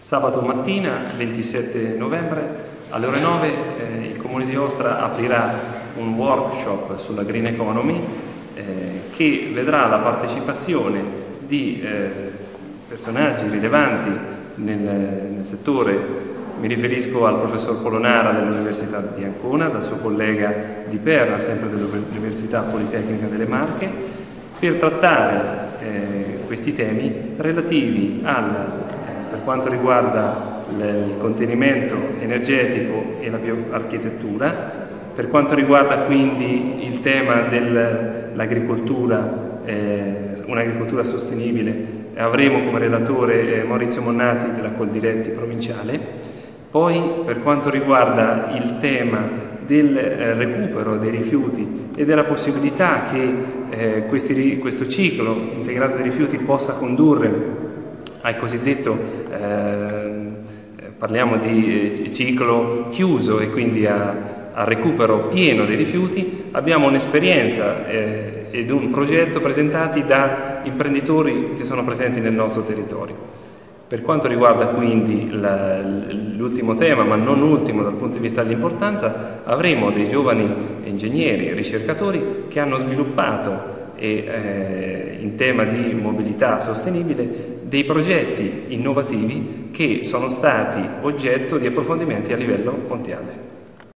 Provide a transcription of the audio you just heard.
Sabato mattina, 27 novembre, alle ore 9, il Comune di Ostra aprirà un workshop sulla Green Economy che vedrà la partecipazione di personaggi rilevanti nel settore. Mi riferisco al professor Polonara dell'Università di Ancona, dal suo collega Di Perna, sempre dell'Università Politecnica delle Marche, per trattare questi temi relativi per quanto riguarda il contenimento energetico e la bioarchitettura, per quanto riguarda quindi il tema dell'agricoltura, un'agricoltura sostenibile. Avremo come relatore Maurizio Monnati della Coldiretti provinciale. Poi per quanto riguarda il tema del recupero dei rifiuti e della possibilità che questo ciclo integrato dei rifiuti possa condurre al cosiddetto, parliamo di ciclo chiuso e quindi al recupero pieno dei rifiuti, abbiamo un'esperienza ed un progetto presentati da imprenditori che sono presenti nel nostro territorio. Per quanto riguarda quindi l'ultimo tema, ma non ultimo dal punto di vista dell'importanza, avremo dei giovani ingegneri e ricercatori che hanno sviluppato in tema di mobilità sostenibile dei progetti innovativi che sono stati oggetto di approfondimenti a livello mondiale.